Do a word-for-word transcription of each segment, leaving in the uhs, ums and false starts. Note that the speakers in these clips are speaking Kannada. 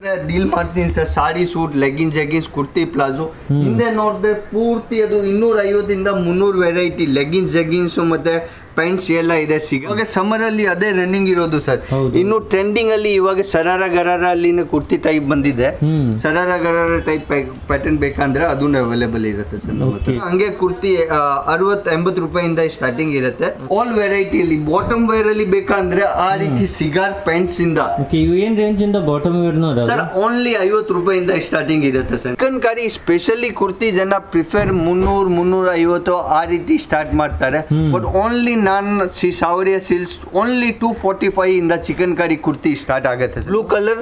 ಡೀಲ್ ಮಾಡ್ತೀನಿ sir. Sari suit, leggings jeggings, kurti palazzo. ಹಿಂದೆ ನೋಡಿದ್ರೆ ಪೂರ್ತಿ ಅದು ಇನ್ನೂರ ಐವತ್ತಿಂದ ಮುನ್ನೂರು ವೆರೈಟಿ ಲೆಗ್ಗಿನ್ಸ್ ಜೆಗ್ಗಿನ್ಸ್ ಮತ್ತೆ ಪ್ಯಾಂಟ್ಸ್ ಎಲ್ಲ ಇದೆ. ಸಿಗ ಸಮ್ಮರ್ ಅಲ್ಲಿ ಅದೇ ರನ್ನಿಂಗ್ ಇರೋದು ಸರ್. ಇನ್ನು ಟ್ರೆಂಡಿಂಗ್ ಅಲ್ಲಿ ಇವಾಗ ಸರಾರ ಗರಾರ ಅಲ್ಲಿ ಕುರ್ತಿ ಟೈಪ್ ಬಂದಿದೆ. ಸರಾರ ಗರಾರ ಟೈಪ್ ಪ್ಯಾಟರ್ನ್ ಬೇಕಂದ್ರೆ ಅದು ಅವೈಲೇಬಲ್ ಇರುತ್ತೆ ಸರ್. ಹಂಗೆ ಕುರ್ತಿ ಅರವತ್ ಎಂಬತ್ತು ರೂಪಾಯಿಂದ ಸ್ಟಾರ್ಟಿಂಗ್ ಇರುತ್ತೆ. ಆಲ್ ವೆರೈಟಿ ಅಲ್ಲಿ ಬಾಟಮ್ ವೇರ್ ಅಲ್ಲಿ ಬೇಕಂದ್ರೆ ಆ ರೀತಿ ಸಿಗಾರ್ ಪ್ಯಾಂಟ್ಸ್ ಇಂದ ಏನ್ ರೇಂಜ್ ಇಂದ ಬಾಟಮ್ ವೇರ್ ಸರ್ ಓನ್ಲಿ ಐವತ್ತು ರೂಪಾಯಿಂದ ಸ್ಟಾರ್ಟಿಂಗ್ ಇರುತ್ತೆ sir. Chikankari specially kurti ಜನ ಪ್ರಿಫರ್ ಮುನ್ನೂರ್ ಮುನ್ನೂರ ಐವತ್ತು ಆ ರೀತಿ ಸ್ಟಾರ್ಟ್ ಮಾಡ್ತಾರೆ. ಬಟ್ ಓನ್ಲಿ ನಾನು Shri Sawariya silks only two forty five ಇಂದ ಚಿಕನ್ ಕರಿ ಕುರ್ತಿ ಸ್ಟಾರ್ಟ್ ಆಗುತ್ತೆ. ಬ್ಲೂ ಕಲರ್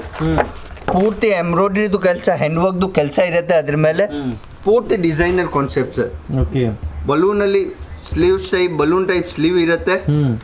ಪೂರ್ತಿ ಎಂಬ್ರಾಯ್ಡ್ರಿದು ಕೆಲಸ, ಹ್ಯಾಂಡ್ ವರ್ಕ್ದು ಕೆಲಸ ಇರುತ್ತೆ. ಅದ್ರ ಮೇಲೆ ಪೂರ್ತಿ ಡಿಸೈನರ್ ಕಾನ್ಸೆಪ್ಟ್ ಸರ್. ಬಲೂನ್ ಅಲ್ಲಿ sleeves type balloon type sleeve ಇರುತ್ತೆ.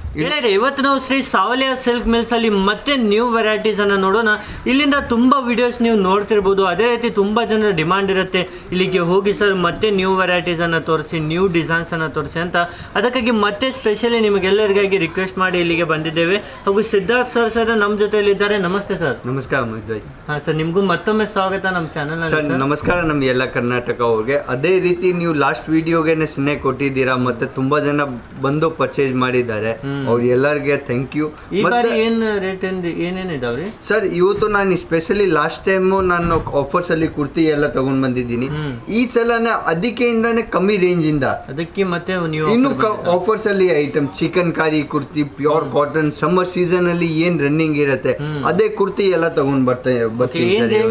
ಇವತ್ತು ನಾವು ಶ್ರೀ ಸಾವಲಿಯ ಸಿಲ್ಕ್ ಮಿಲ್ಸ್ ಅಲ್ಲಿ ಮತ್ತೆ ನ್ಯೂ ವೆರೈಟೀಸ್ ಅನ್ನ ನೋಡೋಣ. ಇಲ್ಲಿಂದ ತುಂಬಾ ವಿಡಿಯೋಸ್ ನೀವು ನೋಡ್ತಿರ್ಬೋದು. ಅದೇ ರೀತಿ ತುಂಬಾ ಜನರ ಡಿಮಾಂಡ್ ಇರುತ್ತೆ ಇಲ್ಲಿಗೆ ಹೋಗಿ ಸರ್ ಮತ್ತೆ ನ್ಯೂ ವೆರೈಟೀಸ್ ಅನ್ನ ತೋರಿಸಿ, ನ್ಯೂ ಡಿಸೈನ್ಸ್ ಅನ್ನ ತೋರಿಸಿ ಅಂತ. ಅದಕ್ಕಾಗಿ ಮತ್ತೆ ಸ್ಪೆಷಲಿ ನಿಮಗೆಲ್ಲರಿಗಾಗಿ ರಿಕ್ವೆಸ್ಟ್ ಮಾಡಿ ಇಲ್ಲಿಗೆ ಬಂದಿದ್ದೇವೆ. ಹಾಗೂ ಸಿದ್ಧಾರ್ಥ್ ಸರ್ ಸರ್ ನಮ್ಮ ಜೊತೆಯಲ್ಲಿ ಇದ್ದಾರೆ. ನಮಸ್ತೆ ಸರ್. ನಮಸ್ಕಾರ. ಹಾ ಸರ್, ನಿಮ್ಗೂ ಮತ್ತೊಮ್ಮೆ ಸ್ವಾಗತ ನಮ್ಮ ಚಾನಲ್ ಸರ್. ನಮಸ್ಕಾರ ನಮ್ಮ ಎಲ್ಲ ಕರ್ನಾಟಕ ಅವ್ರಿಗೆ. ಅದೇ ರೀತಿ ನೀವು ಲಾಸ್ಟ್ ವಿಡಿಯೋಗೆ ಸ್ನೇಹ ಕೊಟ್ಟಿದ್ದೀರಾ, ಮತ್ತೆ ತುಂಬಾ ಜನ ಬಂದು ಪರ್ಚೇಸ್ ಮಾಡಿದ್ದಾರೆ. ಅವ್ರ ಎಲ್ಲರಿಗೆ ಥ್ಯಾಂಕ್ ಯು. ಏನ್ ರೇಟ್ ಏನೇನ್ ಇದಾವ್ರಿ ಸರ್? ಇವತ್ತು ನಾನು ಸ್ಪೆಷಲಿ ಲಾಸ್ಟ್ ಟೈಮ್ ನಾನು ಆಫರ್ಸ್ ಅಲ್ಲಿ ಕುರ್ತಿ ಎಲ್ಲ ತಗೊಂಡ್ ಬಂದಿದ್ದೀನಿ. ಈ ಸಲ ಅದಕ್ಕೆಯಿಂದಾನೆ ಕಮ್ಮಿ ರೇಂಜ್ ಇಂದ ಅದಕ್ಕೆ ಮತ್ತೆ ಇನ್ನು ಆಫರ್ಸ್ ಅಲ್ಲಿ item chikankari kurti, pure cotton, summer season ಅಲ್ಲಿ ಏನ್ ರನ್ನಿಂಗ್ ಇರುತ್ತೆ ಅದೇ ಕುರ್ತಿ ಎಲ್ಲ ತಗೊಂಡ್ ಬರ್ತಾ ಬರ್ತೀನಿ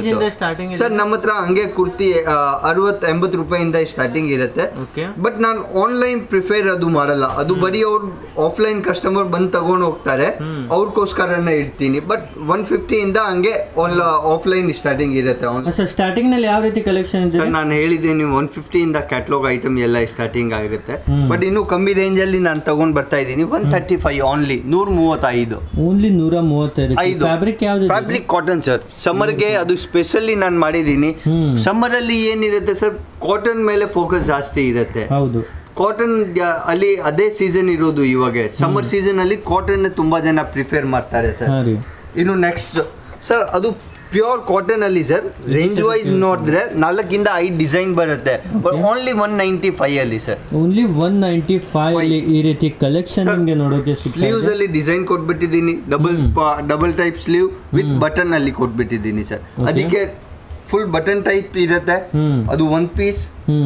ಸರ್. ನಮ್ಮ ಹತ್ರ ಹಂಗೆ ಕುರ್ತಿ ಅರವತ್ ಎಂಬತ್ತು ರೂಪಾಯಿಂದ ಸ್ಟಾರ್ಟಿಂಗ್ ಇರುತ್ತೆ. ಬಟ್ ನಾನು ಆನ್ಲೈನ್ ಪ್ರಿಫೇರ್ ಅದು ಮಾಡಲ್ಲ. ಅದು ಬರೀ ಅವ್ರು ಆಫ್ಲೈನ್ ಕಸ್ಟಮರ್ ಬಂದು ತಗೊಂಡು ಹೋಗ್ತಾರೆ, ಅವ್ರಿಗೋಸ್ಕರನೇ ಇಡ್ತೀನಿ. ಬಟ್ ಒನ್ ಫಿಫ್ಟಿ ಇಂದ ಹಂಗೆ ಆಫ್ಲೈನ್ ಸ್ಟಾರ್ಟಿಂಗ್ ಇರುತ್ತೆ. ಸ್ಟಾರ್ಟಿಂಗ್ ನಲ್ಲಿ ಯಾವ ರೀತಿ ಕಲೆಕ್ಷನ್ ಇದೆ? ನಾನು ಹೇಳಿದ್ದೀನಿ ಒನ್ ಫಿಫ್ಟಿ ಇಂದ ಕ್ಯಾಟ್ಲಾಗ್ ಐಟಮ್ ಎಲ್ಲ ಸ್ಟಾರ್ಟಿಂಗ್ ಆಗುತ್ತೆ. ಬಟ್ ಇನ್ನು ಕಮ್ಮಿ ರೇಂಜ್ ಅಲ್ಲಿ ನಾನು ತಗೊಂಡ್ ಬರ್ತಾ ಇದ್ದೀನಿ. ಒನ್ ತರ್ಟಿ ಫೈವ್ ಓನ್ಲಿ ನೂರ ಮೂವತ್ತೈದು ಓನ್ಲಿ ನೂರ ಮೂವತ್ತೈದು ಫ್ಯಾಬ್ರಿಕ್ ಯಾವ್ದು? Fabric cotton sir. ಸಮ್ಮರ್ಗೆ ಅದು ಸ್ಪೆಷಲಿ ನಾನು ಮಾಡಿದ್ದೀನಿ. ಸಮ್ಮರ್ ಅಲ್ಲಿ ಏನಿರುತ್ತೆ ಸರ್, ಕಾಟನ್ ಮೇಲೆ ಫೋಕಸ್ ಜಾಸ್ತಿ ಇರುತ್ತೆ. ಹೌದು, ಕಾಟನ್ ಅಲ್ಲಿ ಅದೇ ಸೀಸನ್ ಇರೋದು. ಇವಾಗ ಸಮ್ಮರ್ ಸೀಸನ್ ಅಲ್ಲಿ ಕಾಟನ್ ತುಂಬಾ ಜನ ಪ್ರಿಫೇರ್ ಮಾಡ್ತಾರೆ ಸರ್. ಇನ್ನು ನೆಕ್ಸ್ಟ್ ಸರ್, ಅದು ಪ್ಯೂರ್ ಕಾಟನ್ ಅಲ್ಲಿ ಸರ್ ರೇಂಜ್ ವೈಸ್ ನೋಡಿದ್ರೆ ನಾಲ್ಕಿಂದ ಐದು ಡಿಸೈನ್ ಬರುತ್ತೆ. ಓನ್ಲಿ ಒನ್ ನೈಂಟಿ ಫೈವ್ ಅಲ್ಲಿ sir. Only one ninety five ಅಲ್ಲಿ ಈ ರೀತಿ ಕಲೆಕ್ಷನ್ ನಿಮಗೆ ನೋಡೋಕೆ ಸ್ಲೀವ್ಸ್ ಅಲ್ಲಿ ಡಿಸೈನ್ ಕೊಟ್ಬಿಟ್ಟಿದ್ದೀನಿ. Double double type sleeve with button ಅಲ್ಲಿ ಕೊಟ್ಬಿಟ್ಟಿದ್ದೀನಿ ಸರ್. ಅದಕ್ಕೆ ಫುಲ್ ಬಟನ್ ಟೈಪ್ ಇರುತ್ತೆ. ಅದು ಒನ್ ಪೀಸ್.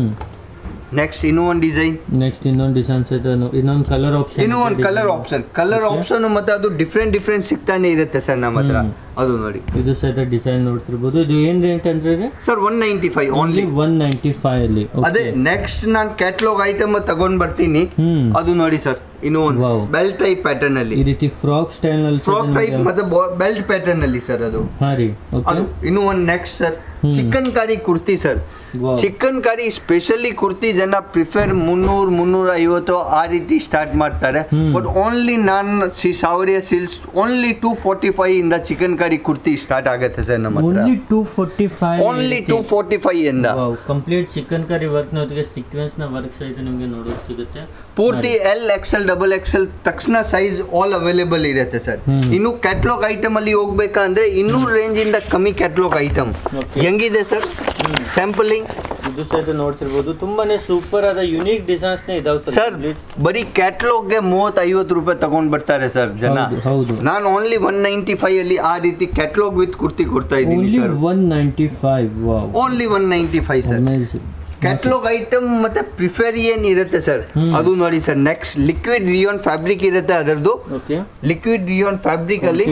ನೆಕ್ಸ್ಟ್ ಇನ್ನೂ ಒಂದು ಡಿಸೈನ್, ನೆಕ್ಸ್ಟ್ ಇನ್ನೊಂದು ಡಿಸೈನ್ಸ್ ಇದೆ, ಇನ್ನೊಂದು ಕಲರ್ ಆಪ್ಷನ್, ಇನ್ನೂ ಒಂದು ಕಲರ್ ಆಪ್ಷನ್ ಕಲರ್ ಆಪ್ಷನ್ ಮತ್ತೆ ಅದು ಡಿಫ್ರೆಂಟ್ ಡಿಫ್ರೆಂಟ್ ಸಿಗ್ತಾನೆ ಇರುತ್ತೆ ಸರ್ ನಮ್ಮ ಹತ್ರ. ಅದು ನೋಡಿ, ಇದು ಸೈಡ್ ಡಿಸೈನ್ ನೋಡ್ತಿರ್ಬೋದು. ಇದು ಏನ್ ರೇಟ್ ಅಂದ್ರೆ sir one ninety five only one ninety five ಅಲ್ಲಿ. ಅದೇ ನೆಕ್ಸ್ಟ್ ನಾನು ಕ್ಯಾಟ್ಲಾಗ್ ಐಟಮ್ ತಗೊಂಡ್ ಬರ್ತೀನಿ. ಅದು ನೋಡಿ ಸರ್, ಇನ್ನು ಒಂದು ಬೆಲ್ಟ್ ಟೈಪ್ ಪ್ಯಾಟರ್ನ್ ಅಲ್ಲಿ ಈ ರೀತಿ ಫ್ರಾಕ್ ಸ್ಟೈಲ್ ಅಲ್ಲಿ ಫ್ರಾಕ್ ಟೈಪ್ ಮತ್ತೆ ಬೆಲ್ಟ್ ಪ್ಯಾಟರ್ನ್ ಅಲ್ಲಿ ಸರ್. ಅದು ಹಾ ರೀ. ಅದು ಇನ್ನು ಒಂದು next sir chikankari kurti sir. Chikankari specially kurti ಜನ ಪ್ರಿಫರ್ ಮುನ್ನೂರ್ ಮುನ್ನೂರ ಐವತ್ತು ಆ ರೀತಿ ಸ್ಟಾರ್ಟ್ ಮಾಡ್ತಾರೆ. ಬಟ್ ಓನ್ಲಿ ನಾನು Shri Sawariya silks only two forty five ಇಂದ ಚಿಕನ್ ಕಾರಿ ಕುರ್ತಿ ಸ್ಟಾರ್ಟ್ ಆಗುತ್ತೆ ಸರ್ ನಮ್ಮ ಹತ್ರ. Only two forty five only two forty five ಇಂದ ಕಂಪ್ಲೀಟ್ ಚಿಕನ್ ಕಾರಿ ವರ್ಕ್ ನೊಂದಿಗೆ ಸೀಕ್ವೆನ್ಸ್ ನ ವರ್ಕ್ ಸಹಿತ ನಿಮಗೆ ನೋಡೋಕೆ ಸಿಗುತ್ತೆ. ಪೂರ್ತಿ ಎಲ್ ಎಕ್ಸೆಲ್ ಡಬಲ್ ಎಕ್ಸೆಲ್ ತಕ್ಷಣ ಸೈಜ್ ಆಲ್ ಅವೈಲೇಬಲ್ ಇರುತ್ತೆ ಸರ್. ಇನ್ನು ಕ್ಯಾಟ್ಲಾಗ್ ಐಟಮ್ ಅಲ್ಲಿ ಹೋಗ್ಬೇಕಂದ್ರೆ ಇನ್ನೂರು ರೇಂಜ್ ಇಂದ ಕಮ್ಮಿ ಕ್ಯಾಟ್ಲಾಗ್ ಐಟಮ್ ಹೆಂಗಿದೆ ಸರ್ ಸ್ಯಾಂಪಲಿಂಗ್ ಇದು ಸಹಿತ ನೋಡ್ತಿರ್ಬೋದು. ತುಂಬಾನೇ ಸೂಪರ್ ಆದ ಯುನೀಕ್ ಡಿಸೈನ್ಸ್ ನೇ ಇದಾವೆ ಸರ್. ಬರೀ ಕ್ಯಾಟ್ಲಾಗ್ ಗೆ ಮೂವತ್ತು ಐವತ್ತು ರೂಪಾಯಿ ತಗೊಂಡ್ ಬರ್ತಾರೆ ಸರ್ ಜನ. ಹೌದು, ನಾನು ಓನ್ಲಿ ಒನ್ ನೈಂಟಿ ಫೈವ್ ಅಲ್ಲಿ ಆ ರೀತಿ ಕ್ಯಾಟ್ಲಾಗ್ ವಿತ್ ಕುರ್ತಿ ಕೊಡ್ತಾ ಇದ್ದೀನಿ sir. One ninety five only one ninety five sir. Catalogue item ಮತ್ತೆ ಪ್ರಿಫರ್ ಏನ್ ಇರುತ್ತೆ ಸರ್ ಅದು ನೋಡಿ sir. Next liquid rayon fabric ಇರುತ್ತೆ. ಅದರದ್ದು ಲಿಕ್ವಿಡ್ ರಿಯಾನ್ ಫ್ಯಾಬ್ರಿಕ್ ಅಲ್ಲಿ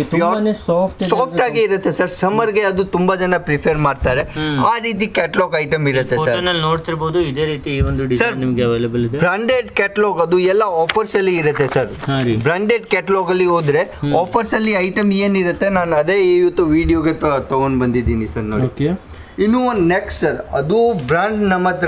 ಸಾಫ್ಟ್ ಆಗಿ ಇರುತ್ತೆ ಸರ್. ಸಮ್ಮರ್ ಗೆ ಅದು ತುಂಬಾ ಜನ ಪ್ರಿಫರ್ ಮಾಡ್ತಾರೆ. ಆ ರೀತಿ ಕ್ಯಾಟ್ಲಾಗ್ ಐಟಮ್ ಇರುತ್ತೆ ಸರ್. ನೋಡ್ತಿರ್ಬೋದು ಇದೇ ರೀತಿ ಈ ಒಂದು ಡಿಸೈನ್ ನಿಮಗೆ ಅವೈಲೇಬಲ್ ಇದೆ. ಬ್ರಾಂಡೆಡ್ ಕ್ಯಾಟ್ಲಾಗ್ ಅದು ಎಲ್ಲ ಆಫರ್ಸ್ ಅಲ್ಲಿ ಇರುತ್ತೆ ಸರ್. ಬ್ರಾಂಡೆಡ್ ಕ್ಯಾಟ್ಲಾಗ್ ಅಲ್ಲಿ ಹೋದ್ರೆ ಆಫರ್ಸ್ ಅಲ್ಲಿ ಐಟಮ್ ಏನಿರುತ್ತೆ ನಾನು ಅದೇ ಇವತ್ತು ವಿಡಿಯೋಗೆ ತಗೊಂಡ್ ಬಂದಿದ್ದೀನಿ ಸರ್ ನೋಡಿ. ಇನ್ನು ಒಂದು ನೆಕ್ಸ್ಟ್ ಸರ್, ಅದು ಬ್ರ್ಯಾಂಡ್ ನಮ್ಮ ಹತ್ರ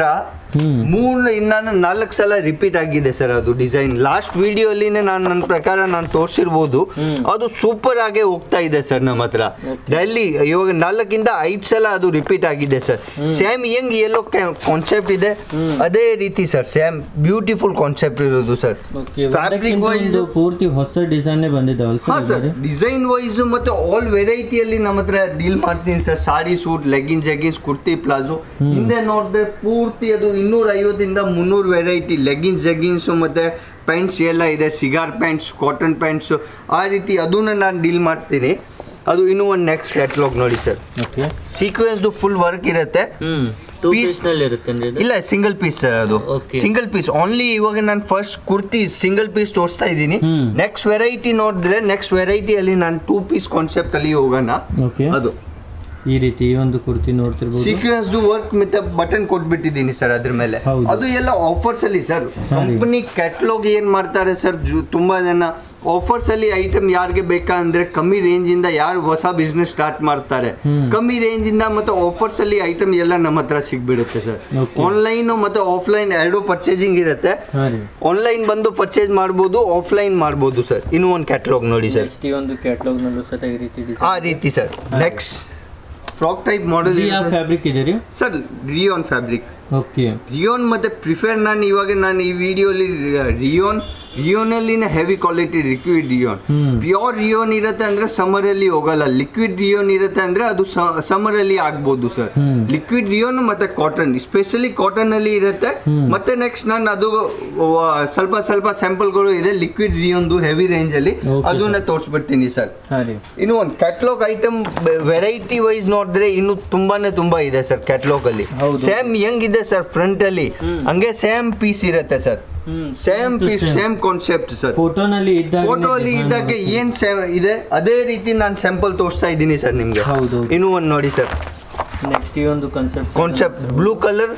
ಮೂರು ಇನ್ನ ನಾಲ್ಕು ಸಲ ರಿಪೀಟ್ ಆಗಿದೆ ಸರ್ ಅದು ಡಿಸೈನ್. ಲಾಸ್ಟ್ ವಿಡಿಯೋಲಿನೇ ನಾನು ನನ್ನ ಪ್ರಕಾರ ನಾನು ತೋರಿಸಿರ್ಬೋದು, ಅದು ಸೂಪರ್ ಆಗೇ ಹೋಗ್ತಾ ಇದೆ ಸರ್ ನಮ್ಮ ಹತ್ರ ಡೈಲಿ. ಇವಾಗ ನಾಲ್ಕಿಂದ ಐದು ಸಲ ಅದು ರಿಪೀಟ್ ಆಗಿದೆ ಸರ್. ಸೇಮ್ ಹೆಂಗ್ ಎಲ್ಲೋ ಕಾನ್ಸೆಪ್ಟ್ ಇದೆ ಅದೇ ರೀತಿ ಸರ್, ಸೇಮ್ ಬ್ಯೂಟಿಫುಲ್ ಕಾನ್ಸೆಪ್ಟ್ ಇರೋದು ಸರ್. ಫ್ಯಾಬ್ರಿಕ್ ವೈಸ್ ಪೂರ್ತಿ ಹೊಸ ಡಿಸೈನ್ ಬಂದಿದ್ದಾವಲ್ಲ ಸರ್, ಡಿಸೈನ್ ವೈಸ್ ಮತ್ತೆ ಆಲ್ ವೆರೈಟಿಯಲ್ಲಿ ನಮ್ಮ ಹತ್ರ ಡೀಲ್ ಮಾಡ್ತೀನಿ sir. Sari suit, legging jeggings, kurti palazzo. ಹಿಂದೆ ನೋಡಿದ್ರೆ ಪೂರ್ತಿ ಅದು ಇನ್ನೂರ ಐವತ್ತಿಂದ ಮುನ್ನೂರು ವೆರೈಟಿ ಲೆಗಿನ್ಸ್ ಜೆಗಿನ್ಸ್ ಮತ್ತೆ ಪ್ಯಾಂಟ್ಸ್ ಎಲ್ಲ ಇದೆ. ಸಿಗಾರ್ ಪ್ಯಾಂಟ್ಸ್, ಕಾಟನ್ ಪ್ಯಾಂಟ್ಸ್, ಆ ರೀತಿ ಅದನ್ನ ನಾನು ಡೀಲ್ ಮಾಡ್ತೀನಿ. ಅದು ಇನ್ನೂ ಒಂದು ನೆಕ್ಸ್ಟ್ ಕ್ಯಾಟಲಾಗ್ ನೋಡಿ ಸರ್. ಸೀಕ್ವೆನ್ಸ್ ಫುಲ್ ವರ್ಕ್ ಇರುತ್ತೆ. ಪೀಸ್ ಇಲ್ಲ, ಸಿಂಗಲ್ ಪೀಸ್ ಸರ್. ಅದು ಸಿಂಗಲ್ ಪೀಸ್ ಓನ್ಲಿ. ಇವಾಗ ನಾನು ಫಸ್ಟ್ ಕುರ್ತಿ ಸಿಂಗಲ್ ಪೀಸ್ ತೋರಿಸ್ತಾ ಇದ್ದೀನಿ. ನೆಕ್ಸ್ಟ್ ವೆರೈಟಿ ನೋಡಿದ್ರೆ ನೆಕ್ಸ್ಟ್ ವೆರೈಟಿಯಲ್ಲಿ ನಾನು ಟೂ ಪೀಸ್ ಕಾನ್ಸೆಪ್ಟ್ ಅಲ್ಲಿ ಹೋಗೋಣ. ಅದು ಈ ರೀತಿ ಒಂದು ಕುರ್ತಿ ನೋಡ್ತಿರ್ಬೋದು. ಸೀಕ್ವೆನ್ಸ್ ವರ್ಕ್ ಮತ್ತೆ ಬಟನ್ ಕೊಟ್ಬಿಟ್ಟಿದ್ದೀನಿ ಸರ್ ಅದ್ರ ಮೇಲೆ. ಅದು ಎಲ್ಲ ಆಫರ್ಸ್ ಅಲ್ಲಿ ಸರ್. ಕಂಪನಿ ಕ್ಯಾಟಲಾಗ್ ಏನ್ ಮಾಡ್ತಾರೆ ಸರ್, ತುಂಬಾ ಜನ ಆಫರ್ಸ್ ಅಲ್ಲಿ ಐಟಮ್ ಯಾರಿಗೆ ಬೇಕಂದ್ರೆ ಕಮ್ಮಿ ರೇಂಜ್ ಇಂದ ಯಾರು ಹೊಸ ಬಿಸ್ನೆಸ್ ಸ್ಟಾರ್ಟ್ ಮಾಡ್ತಾರೆ, ಕಮ್ಮಿ ರೇಂಜ್ ಇಂದ ಮತ್ತೆ ಆಫರ್ಸ್ ಅಲ್ಲಿ ಐಟಮ್ ಎಲ್ಲ ನಮ್ಮ ಹತ್ರ ಸಿಗ್ಬಿಡುತ್ತೆ ಸರ್. ಆನ್ಲೈನ್ ಮತ್ತೆ ಆಫ್ಲೈನ್ ಎರಡು ಪರ್ಚೇಸಿಂಗ್ ಇರುತ್ತೆ. ಆನ್ಲೈನ್ ಬಂದು ಪರ್ಚೇಸ್ ಮಾಡ್ಬೋದು, ಆಫ್ಲೈನ್ ಮಾಡ್ಬೋದು ಸರ್. ಇನ್ನೂ ಒಂದು ಕ್ಯಾಟಲಾಗ್ ನೋಡಿ ಸರ್. ಒಂದು ಕ್ಯಾಟಲಾಗ್ ನಲ್ಲೂ ಸಹ ಈ ರೀತಿ ಆ ರೀತಿ sir. Next frock type model fabric ಇದೆ ರೀ sir, rayon fabric. Okay, rayon ಮತ್ತೆ ಪ್ರಿಫರ್ ನಾನು ಇವಾಗ ನಾನು ಈ ವಿಡಿಯೋಲಿ ರಿಯೋನ್ ರಿಯೋನಲ್ಲಿನ heavy quality liquid rayon. Pure rayon ಇರುತ್ತೆ ಅಂದ್ರೆ ಸಮ್ಮರ್ ಅಲ್ಲಿ ಹೋಗಲ್ಲ. ಲಿಕ್ವಿಡ್ ರಿಯೋನ್ ಇರುತ್ತೆ ಅಂದ್ರೆ ಅದು ಸಮ್ಮರ್ ಅಲ್ಲಿ ಆಗ್ಬೋದು ಸರ್. ಲಿಕ್ವಿಡ್ ರಿಯೋನ್ ಮತ್ತೆ ಕಾಟನ್, ಸ್ಪೆಷಲಿ ಕಾಟನ್ ಅಲ್ಲಿ ಇರುತ್ತೆ. ಮತ್ತೆ ನೆಕ್ಸ್ಟ್ ನಾನು ಅದು ಸ್ವಲ್ಪ ಸ್ವಲ್ಪ ಸ್ಯಾಂಪಲ್ಗಳು ಇದೆ ಲಿಕ್ವಿಡ್ ರಿಯೋನ್ದು ಹೆವಿ ರೇಂಜ್ ಅಲ್ಲಿ, ಅದನ್ನ ತೋರಿಸ್ಬಿಡ್ತೀನಿ ಸರ್. ಇನ್ನು ಒಂದು ಕ್ಯಾಟಲಾಗ್ ಐಟಮ್ ವೆರೈಟಿ ವೈಸ್ ನೋಡಿದ್ರೆ ಇನ್ನು ತುಂಬಾನೇ ತುಂಬಾ ಇದೆ ಸರ್ ಕ್ಯಾಟಲಾಗ್ ಅಲ್ಲಿ. ಸೇಮ್ ಹೆಂಗಿದೆ ಸರ್ ಫ್ರಂಟ್ ಅಲ್ಲಿ ಹಂಗೆ ಸೇಮ್ ಪೀಸ್ ಇರುತ್ತೆ sir. Same piece same concept sir. ಫೋಟೋನಲ್ಲಿ ಫೋಟೋ ಅಲ್ಲಿ ಇದ್ದಕ್ಕೆ ಏನ್ ಇದೆ ಅದೇ ರೀತಿ ನಾನು ಸ್ಯಾಂಪಲ್ ತೋರಿಸ್ತಾ ಇದ್ದೀನಿ ಸರ್ ನಿಮ್ಗೆ. ಇನ್ನು ಒಂದು ನೋಡಿ ಸರ್. ನೆಕ್ಸ್ಟ್ ಈ ಒಂದು ಕಾನ್ಸೆಪ್ಟ್ ಕಾನ್ಸೆಪ್ಟ್ ಬ್ಲೂ ಕಲರ್,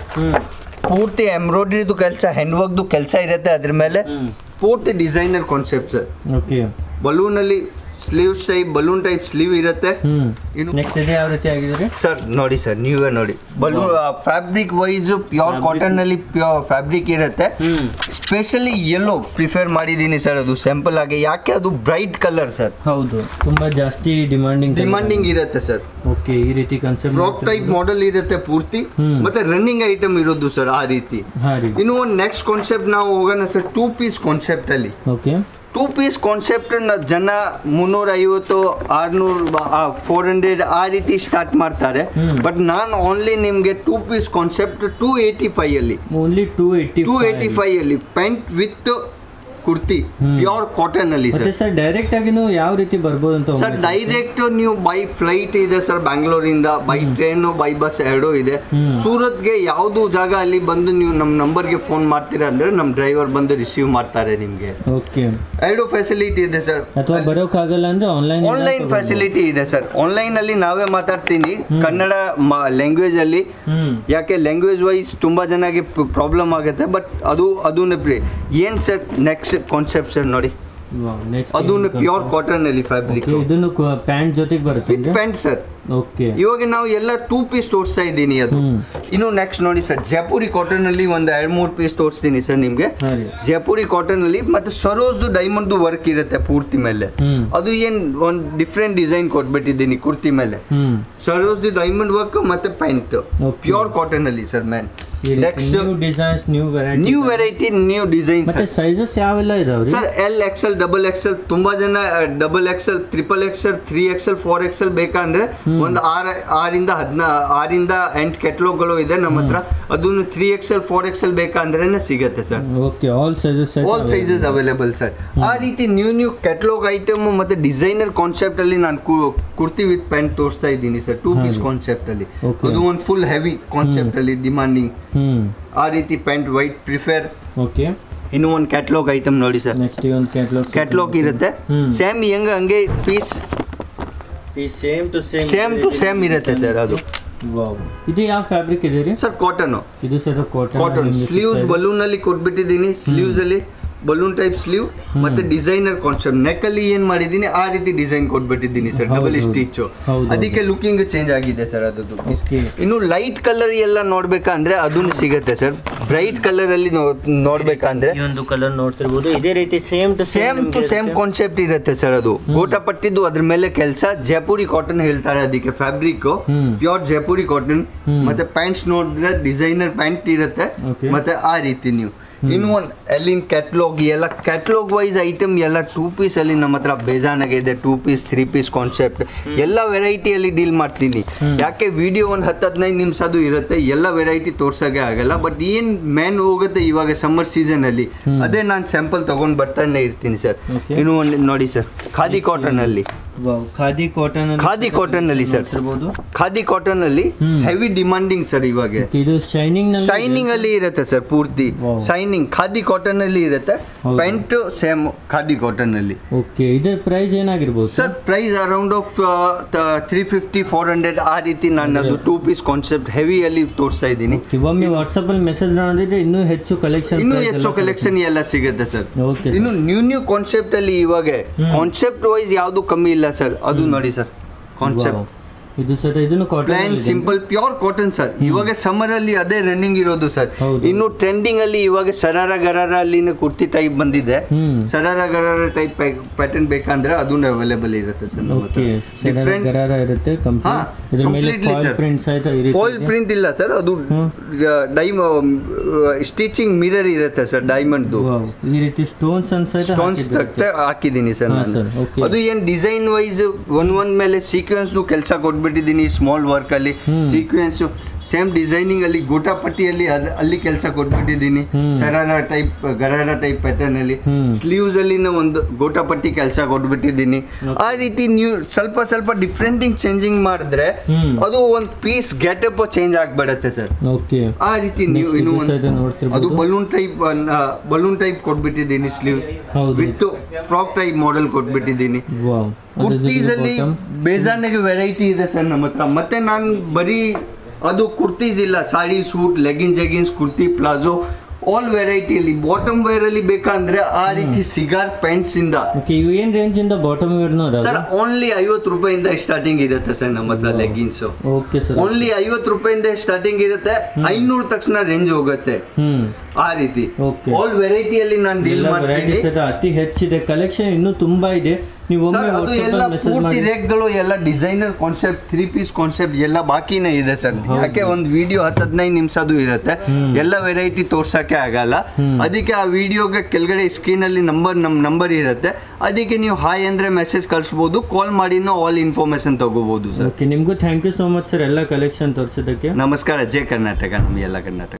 ಪೂರ್ತಿ ಎಂಬ್ರಾಯ್ಡ್ರಿದು ಕೆಲಸ, ಹ್ಯಾಂಡ್ ವರ್ಕ್ದು ಕೆಲಸ ಇರುತ್ತೆ ಅದ್ರ ಮೇಲೆ. ಪೂರ್ತಿ designer concept sir. Okay, balloon ಅಲ್ಲಿ sleeves type balloon type sleeve ಇರುತ್ತೆ. ನೆಕ್ಸ್ಟ್ ಇದೆ ಯಾವ ರೀತಿ ಆಗಿದೆ ಸರ್ ನೋಡಿ ಸರ್, ನೀವೇ ನೋಡಿ. Balloon fabric wise pure cotton ಅಲ್ಲಿ ಪ್ಯೂರ್ ಫ್ಯಾಬ್ರಿಕ್ ಇರುತ್ತೆ. ಸ್ಪೆಷಲಿ ಯೆಲ್ಲೋ ಪ್ರಿಫರ್ ಮಾಡಿದ್ದೀನಿ ಸರ್ ಅದು ಸ್ಯಾಂಪಲ್ ಆಗಿ. ಯಾಕೆ ಅದು ಬ್ರೈಟ್ ಕಲರ್ ಸರ್. ಹೌದು, ತುಂಬಾ ಜಾಸ್ತಿ ಡಿಮಾಂಡಿಂಗ್ ಡಿಮಾಂಡಿಂಗ್ ಇರುತ್ತೆ ಸರ್. ಓಕೆ, ಈ ರೀತಿ ಕಾನ್ಸೆಪ್ಟ್ ಫ್ರಾಕ್ ಟೈಪ್ ಮಾಡೆಲ್ ಇರುತ್ತೆ ಪೂರ್ತಿ, ಮತ್ತೆ ರನ್ನಿಂಗ್ ಐಟಮ್ ಇರೋದು ಸರ್ ಆ ರೀತಿ. ಇನ್ನು ಒಂದು ನೆಕ್ಸ್ಟ್ ಕಾನ್ಸೆಪ್ಟ್ ನಾವು ಹೋಗೋಣ ಸರ್, ಟೂ ಪೀಸ್ ಕಾನ್ಸೆಪ್ಟ್ ಅಲ್ಲಿ. ಓಕೆ, ಟೂ ಪೀಸ್ ಕಾನ್ಸೆಪ್ಟ್ ಜನ ಮುನ್ನೂರ ಐವತ್ತು ಆರ್ನೂರು ಫೋರ್ ಹಂಡ್ರೆಡ್ ಆ ರೀತಿ ಸ್ಟಾರ್ಟ್ ಮಾಡ್ತಾರೆ. ಬಟ್ ನಾನು ಓನ್ಲಿ ನಿಮ್ಗೆ two piece concept two eighty five ಅಲ್ಲಿ only two eighty two eighty five ಅಲ್ಲಿ pant with kurti pure cotton ಅಲ್ಲಿ ಸರ್. ಡೈರೆಕ್ಟ್ ಆಗಿ ಯಾವ ರೀತಿ ಬರ್ಬೋದು ಅಂತ ಸರ್? ಡೈರೆಕ್ಟ್ ನೀವು ಬೈ ಫ್ಲೈಟ್ ಇದೆ ಸರ್ ಬ್ಯಾಂಗ್ಳೂರಿಂದ, ಬೈ ಟ್ರೈನ್ ಬೈ ಬಸ್ ಎರಡೂ ಇದೆ. ಸೂರತ್ಗೆ ಯಾವ್ದು ಜಾಗ ಅಲ್ಲಿ ಬಂದು ನೀವು ನಮ್ಮ ನಂಬರ್ಗೆ ಫೋನ್ ಮಾಡ್ತೀರಾ ಅಂದ್ರೆ ನಮ್ಮ ಡ್ರೈವರ್ ಬಂದು ರಿಸೀವ್ ಮಾಡ್ತಾರೆ ನಿಮ್ಗೆ. ಓಕೆ, ಎರಡು ಫೆಸಿಲಿಟಿ ಇದೆ ಸರ್. ಅಥವಾ ಬರೋಕ್ಕಾಗಲ್ಲ ಅಂದ್ರೆ ಆನ್ಲೈನ್ ಆನ್ಲೈನ್ ಫೆಸಿಲಿಟಿ ಇದೆ ಸರ್. ಆನ್ಲೈನ್ ಅಲ್ಲಿ ನಾವೇ ಮಾತಾಡ್ತೀನಿ ಕನ್ನಡ ಲ್ಯಾಂಗ್ವೇಜ್ ಅಲ್ಲಿ. ಯಾಕೆ ಲ್ಯಾಂಗ್ವೇಜ್ ವೈಸ್ ತುಂಬಾ ಜನಕ್ಕೆ ಪ್ರಾಬ್ಲಮ್ ಆಗುತ್ತೆ. ಬಟ್ ಅದು ಅದನ್ನ ಏನ್ ಸರ್ ನೆಕ್ಸ್ಟ್ ಕಾನ್ಸೆಪ್ಟ್ ಸರ್ ನೋಡಿ. ಅದನ್ನು ಪ್ಯೂರ್ ಕಾಟನ್ ಅಲ್ಲಿ ಫ್ಯಾಬ್ರಿಕ್. ಇದನ್ನು ಪ್ಯಾಂಟ್ ಜೊತೆಗೆ ಬರುತ್ತೆ ವಿತ್ ಪ್ಯಾಂಟ್ ಸರ್. ಓಕೆ, ಇವಾಗ ನಾವು ಎಲ್ಲ ಟೂ ಪೀಸ್ ತೋರಿಸ್ತಾ ಇದ್ದೀನಿ ಅದು. ಇನ್ನು ನೆಕ್ಸ್ಟ್ ನೋಡಿ ಸರ್, ಜೈಪುರಿ ಕಾಟನ್ ಅಲ್ಲಿ ಒಂದು ಎರಡ್ ಮೂರು ಪೀಸ್ ತೋರಿಸ್ತೀನಿ ಸರ್ ನಿಮ್ಗೆ. ಜೈಪುರಿ ಕಾಟನ್ ಅಲ್ಲಿ ಮತ್ತೆ ಸರೋಜ್ದು ಡೈಮಂಡ್ ವರ್ಕ್ ಇರುತ್ತೆ ಪೂರ್ತಿ ಮೇಲೆ. ಅದು ಏನ್ ಒಂದು ಡಿಫ್ರೆಂಟ್ ಡಿಸೈನ್ ಕೊಟ್ಬಿಟ್ಟಿದ್ದೀನಿ ಕುರ್ತಿ ಮೇಲೆ. ಸರೋಜ್ದು ಡೈಮಂಡ್ ವರ್ಕ್ ಮತ್ತೆ ಪ್ಯಾಂಟ್ ಪ್ಯೂರ್ ಕಾಟನ್ ಅಲ್ಲಿ sir. Man next designs, new variety new variety new designs. ಮತ್ತೆ ಸೈಜಸ್ ಯಾವೆಲ್ಲ ಇದಾವೆ sir? L XL, double XL. ತುಂಬಾ ಜನ double XL, triple XL, three XL, four XL ಬೇಕಂದ್ರೆ ಒಂದು ಆರ್ ಆರಿಂದ ಹದಿನಾ ಆರಿಂದ ಎಂಟು ಕೆಟ್ಲಾಗ್ಗಳು ಇದೆ ನಮ್ಮ ಹತ್ರ. ಅದನ್ನು ತ್ರೀ ಎಕ್ಸೆಲ್ ಫೋರ್ ಎಕ್ಸೆಲ್ ಬೇಕಂದ್ರೆ ಸಿಗುತ್ತೆ sir. Okay, all sizes all sizes available sir. ಆ ರೀತಿ ನ್ಯೂ ನ್ಯೂ ಕೆಟ್ಲಾಗ್ ಐಟಮ್ ಮತ್ತೆ ಡಿಸೈನರ್ ಕಾನ್ಸೆಪ್ಟ್ ಅಲ್ಲಿ ನಾನು ಕುರ್ತಿ ವಿತ್ ಪ್ಯಾಂಟ್ ತೋರಿಸ್ತಾ ಇದ್ದೀನಿ ಸರ್. ಟೂ ಪೀಸ್ ಕಾನ್ಸೆಪ್ಟ್ ಅಲ್ಲಿ ಅದು ಒಂದು ಫುಲ್ ಹೆವಿ ಕಾನ್ಸೆಪ್ಟ್ ಅಲ್ಲಿ ಡಿಮಾಂಡಿಂಗ್. ಆ ರೀತಿ ಪ್ಯಾಂಟ್ ವೈಟ್ ಪ್ರಿಫರ್. ಓಕೆ, ಇನ್ನು ಒಂದು ಕ್ಯಾಟಲಾಗ್ ಐಟಮ್ ನೋಡಿ ಸರ್. ನೆಕ್ಸ್ಟ್ ಒಂದು ಕ್ಯಾಟಲಾಗ್ ಕ್ಯಾಟಲಾಗ್ ಇರುತ್ತೆ. ಸೇಮ್ ಹೆಂಗ ಹಂಗೆ piece same to same same to same ಇರುತ್ತೆ ಸರ್. ಅದು ವಾವ್, ಇದು ಯಾವ ಫ್ಯಾಬ್ರಿಕ್ ಇದೆ ರೀ ಸರ್? ಕಾಟನ್. ಇದು sir cotton. Cotton sleeves balloon ಅಲ್ಲಿ ಕೊಟ್ಬಿಟ್ಟಿದ್ದೀನಿ. ಸ್ಲೀವ್ಸ್ ಅಲ್ಲಿ ಬಲೂನ್ ಟೈಪ್ ಸ್ಲೀವ್ ಮತ್ತೆ ಡಿಸೈನರ್ ಕಾನ್ಸೆಪ್ಟ್ ನೆಕ್ ಅಲ್ಲಿ ಏನ್ ಮಾಡಿದೀನಿ ಆ ರೀತಿ ಡಿಸೈನ್ ಕೊಟ್ಬಿಟ್ಟಿದ್ದೀನಿ ಸರ್, ಡಬಲ್ ಸ್ಟಿಚ್. ಅದಕ್ಕೆ ಲುಕಿಂಗ್ ಚೇಂಜ್ ಆಗಿದೆ ಸರ್ ಅದದ್ದು. ಇನ್ನು ಲೈಟ್ ಕಲರ್ ಎಲ್ಲ ನೋಡ್ಬೇಕಂದ್ರೆ ಅದನ್ನು ಸಿಗುತ್ತೆ ಸರ್. ಬ್ರೈಟ್ ಕಲರ್ ಅಲ್ಲಿ ನೋಡ್ಬೇಕಂದ್ರೆ ಈ ಒಂದು ಕಲರ್ ನೋಡ್ತಿರ್ಬೋದು, ಇದೇ ರೀತಿ same to same to same concept ಇರುತ್ತೆ ಸರ್. ಅದು ಗೋಟಾ ಪಟ್ಟಿದ್ದು ಅದ್ರ ಮೇಲೆ ಕೆಲಸ, ಜೈಪುರಿ ಕಾಟನ್ ಹೇಳ್ತಾರೆ ಅದಕ್ಕೆ, ಫ್ಯಾಬ್ರಿಕ್ ಪ್ಯೂರ್ ಜೈಪುರಿ ಕಾಟನ್. ಮತ್ತೆ ಪ್ಯಾಂಟ್ಸ್ ನೋಡಿದ್ರೆ ಡಿಸೈನರ್ ಪ್ಯಾಂಟ್ ಇರುತ್ತೆ ಮತ್ತೆ ಆ ರೀತಿ ನೀವು. ಇನ್ನು ಒಂದು ಅಲ್ಲಿನ ಕ್ಯಾಟ್ಲಾಗ್ ಎಲ್ಲ ಕ್ಯಾಟ್ಲಾಗ್ ವೈಸ್ ಐಟಮ್ ಎಲ್ಲ ಟೂ ಪೀಸ್ ಅಲ್ಲಿ ನಮ್ಮ ಹತ್ರ ಬೇಜಾನಾಗೆ ಇದೆ. Two piece three piece concept ಎಲ್ಲ ವೆರೈಟಿಯಲ್ಲಿ ಡೀಲ್ ಮಾಡ್ತೀನಿ. ಯಾಕೆ ವಿಡಿಯೋ ಒಂದು ಹತ್ತು ಹದಿನೈದು ನಿಮಿಷ ಅದು ಇರುತ್ತೆ, ಎಲ್ಲ ವೆರೈಟಿ ತೋರ್ಸೋಕೆ ಆಗಲ್ಲ. ಬಟ್ ಏನ್ ಮೇನ್ ಹೋಗುತ್ತೆ ಇವಾಗ ಸಮ್ಮರ್ ಸೀಸನ್ ಅಲ್ಲಿ, ಅದೇ ನಾನು ಸ್ಯಾಂಪಲ್ ತಗೊಂಡ್ ಬರ್ತಾನೆ ಇರ್ತೀನಿ ಸರ್. ಇನ್ನು ಒಂದು ನೋಡಿ ಸರ್, ಖಾದಿ ಕಾಟನ್ ಅಲ್ಲಿ ಖಾದಿ ಕಾಟನ್ ಖಾದಿ ಕಾಟನ್ ಅಲ್ಲಿ ಸರ್, ಖಾದಿ ಕಾಟನ್ ಅಲ್ಲಿ ಹೆವಿ ಡಿಮಾಂಡಿಂಗ್ ಸರ್ ಇವಾಗ. ಇದು ಶೈನಿಂಗ್ ಶೈನಿಂಗ್ ಅಲ್ಲಿ ಇರುತ್ತೆ ಸರ್, ಪೂರ್ತಿ ಶೈನಿಂಗ್ ಖಾದಿ ಕಾಟನ್ ಅಲ್ಲಿ ಇರುತ್ತೆ. ಪ್ಯಾಂಟ್ ಸೇಮ್ ಖಾದಿ ಕಾಟನ್ ಅಲ್ಲಿ. ಓಕೆ, ಇದರ ಪ್ರೈಸ್ ಏನಾಗಿರ್ಬೋದು sir? Price around of three fifty four hundred ಆ ರೀತಿ ನಾನು ಅದು ಟೂ ಪೀಸ್ ಕಾನ್ಸೆಪ್ಟ್ ಹೆವಿ ಅಲ್ಲಿ ತೋರಿಸ್ತಾ ಇದ್ದೀನಿ. ಒಮ್ಮೆ ವಾಟ್ಸ್ಆಪ್ ಅಲ್ಲಿ ಮೆಸೇಜ್ ಮಾಡಿದ್ರೆ ಇನ್ನೂ ಹೆಚ್ಚು ಕಲೆಕ್ಷನ್ ಇನ್ನೂ ಹೆಚ್ಚು ಕಲೆಕ್ಷನ್ ಎಲ್ಲ ಸಿಗುತ್ತೆ ಸರ್. ಇನ್ನು ನ್ಯೂ ನ್ಯೂ ಕಾನ್ಸೆಪ್ಟ್ ಅಲ್ಲಿ ಇವಾಗ ಕಾನ್ಸೆಪ್ಟ್ ವೈಸ್ ಯಾವ್ದು ಕಮ್ಮಿ ಇಲ್ಲ ಸರ್. ಅದು ನೋಡಿ ಸರ್ ಕಾನ್ಸೆಪ್ಟ್, ಇದು ಸರ್ ಇದನ್ನು plain simple pure cotton sir. ಇವಾಗ ಸಮ್ಮರ್ ಅಲ್ಲಿ ಅದೇ ರನ್ನಿಂಗ್ ಇರೋದು ಸರ್. ಇನ್ನು ಟ್ರೆಂಡಿಂಗ್ ಅಲ್ಲಿ ಇವಾಗ ಸರಾರ ಗರಾರ ಅಲ್ಲಿ ಕುರ್ತಿ ಟೈಪ್ ಬಂದಿದೆ. ಸರಾರ ಗರಾರ ಟೈಪ್ ಪ್ಯಾಟರ್ನ್ ಬೇಕಂದ್ರೆ ಅದನ್ನು ಅವೈಲೇಬಲ್ ಇರುತ್ತೆ ಸರ್. ಡಿಫರೆಂಟ್ ಗರಾರ ಇರುತ್ತೆ, ಇದರ ಮೇಲೆ ಫಾಯಿಲ್ ಪ್ರಿಂಟ್ಸ್ ಆಯ್ತಾ? ಫಾಯಿಲ್ ಪ್ರಿಂಟ್ ಇಲ್ಲ ಸರ್, ಅದು ಡೈಮ್ ಸ್ಟಿಚಿಂಗ್ ಮಿರರ್ ಇರುತ್ತೆ ಸರ್, ಡೈಮಂಡ್ ಈ ರೀತಿ ಸ್ಟೋನ್ಸ್ ಅನ್ಸೈತೆ ಸ್ಟೋನ್ಸ್ ತಕ್ಕ ಹಾಕಿದ್ದೀನಿ ಸರ್ ನಾನು. ಅದು ಏನ್ ಡಿಸೈನ್ ವೈಸ್ ಒಂದ್ ಒಂದ್ ಮೇಲೆ ಸೀಕ್ವೆನ್ಸ್ ಕೆಲಸ ಕೊಟ್ಬಿಟ್ಟಿದ್ದೀನಿ. ಸ್ಮಾಲ್ ವರ್ಕ್ ಅಲ್ಲಿ ಸೀಕ್ವೆನ್ಸ್ ಸೇಮ್ ಡಿಸೈನಿಂಗ್ ಅಲ್ಲಿ ಗೋಟಾ ಪಟ್ಟಿಯಲ್ಲಿ ಅಲ್ಲಿ ಕೆಲಸ ಕೊಟ್ಬಿಟ್ಟಿದ್ದೀನಿ. Sharara type gharara type pattern ಅಲ್ಲಿ ಸ್ಲೀವ್ಸ್ ಅಲ್ಲಿ ಒಂದು ಗೋಟಾ ಪಟ್ಟಿ ಕೆಲಸ ಕೊಟ್ಬಿಟ್ಟಿದ್ದೀನಿ. ಆ ರೀತಿ ನೀವು ಸ್ವಲ್ಪ ಸ್ವಲ್ಪ ಡಿಫ್ರೆಂಟಿಂಗ್ ಚೇಂಜಿಂಗ್ ಮಾಡಿದ್ರೆ ಅದು ಒಂದು ಪೀಸ್ ಗೆಟಪ್ ಚೇಂಜ್ ಆಗ್ಬಿಡತ್ತೆ ಸರ್. ಆ ರೀತಿ ನೀವು ಇನ್ನು ಅದು ಬಲೂನ್ ಟೈಪ್ ಬಲೂನ್ ಟೈಪ್ ಕೊಟ್ಬಿಟ್ಟಿದ್ದೀನಿ. Sleeves with frock type model ಕೊಟ್ಬಿಟ್ಟಿದ್ದೀನಿ. ಕುರ್ತೀಸ್ ಅಲ್ಲಿ ಬೇಜಾನಿಗೆ ವೆರೈಟಿ ಇದೆ ಸರ್ ನಮ್ಮ ಹತ್ರ. ಮತ್ತೆ ನಾನು ಬರೀ ಅದು ಕುರ್ತೀಸ್ ಇಲ್ಲ, sari, suit, leggings jeggings, kurti, palazzo all ವೆರೈಟಿಯಲ್ಲಿ. ಬಾಟಮ್ ವೇರ್ ಅಲ್ಲಿ ಬೇಕಂದ್ರೆ ಆ ರೀತಿ ಸಿಗಾರ್ ಪ್ಯಾಂಟ್ಸ್ ಇಂದ ಏನ್ ರೇಂಜ್ ಇಂದ ಬಾಟಮ್ ವೇರ್ ಸರ್ ಓನ್ಲಿ ಐವತ್ತು ರೂಪಾಯಿಂದ ಸ್ಟಾರ್ಟಿಂಗ್ ಇರುತ್ತೆ ಸರ್ ನಮ್ಮ ಹತ್ರ ಲೆಗಿನ್ಸ್. ಓನ್ಲಿ ಐವತ್ತು ರೂಪಾಯಿಂದ ಸ್ಟಾರ್ಟಿಂಗ್ ಇರುತ್ತೆ, ಐನೂರು ತಕ್ಷಣ ರೇಂಜ್ ಹೋಗುತ್ತೆ. ಆ ರೀತಿ ಆಲ್ ವೆರೈಟಿಯಲ್ಲಿ ನಾನು ಡೀಲ್ ಮಾಡ್ತೀನಿ. ಅತಿ ಹೆಚ್ಚಿದೆ ಕಲೆಕ್ಷನ್, ಇನ್ನೂ ತುಂಬಾ ಇದೆ. ನೀವು ಅದು ಎಲ್ಲ ಪೂರ್ತಿ ರೇಕ್ಗಳು ಎಲ್ಲ designer concept, three piece concept ಎಲ್ಲ ಬಾಕಿನೇ ಇದೆ ಸರ್. ಯಾಕೆ ಒಂದು ವಿಡಿಯೋ ಹತ್ತು ಹದಿನೈದು ನಿಮಿಷ ಅದು ಇರುತ್ತೆ, ಎಲ್ಲ ವೆರೈಟಿ ತೋರ್ಸಕ್ಕೆ ಆಗಲ್ಲ. ಅದಕ್ಕೆ ಆ ವಿಡಿಯೋಗೆ ಕೆಳಗಡೆ ಸ್ಕ್ರೀನ್ ಅಲ್ಲಿ ನಂಬರ್ ನಮ್ ನಂಬರ್ ಇರುತ್ತೆ, ಅದಕ್ಕೆ ನೀವು ಹಾಯ್ ಅಂದ್ರೆ ಮೆಸೇಜ್ ಕಳಿಸಬಹುದು, ಕಾಲ್ ಮಾಡಿನೂ ಆಲ್ ಇನ್ಫಾರ್ಮೇಶನ್ ತಗೋಬಹುದು ಸರ್. ನಿಮ್ಗೂ thank you so much sir ಎಲ್ಲ ಕಲೆಕ್ಷನ್ ತೋರಿಸೋದಕ್ಕೆ. ನಮಸ್ಕಾರ. ಜೈ ಕರ್ನಾಟಕ, ನಮ್ಮ ಎಲ್ಲ ಕರ್ನಾಟಕ.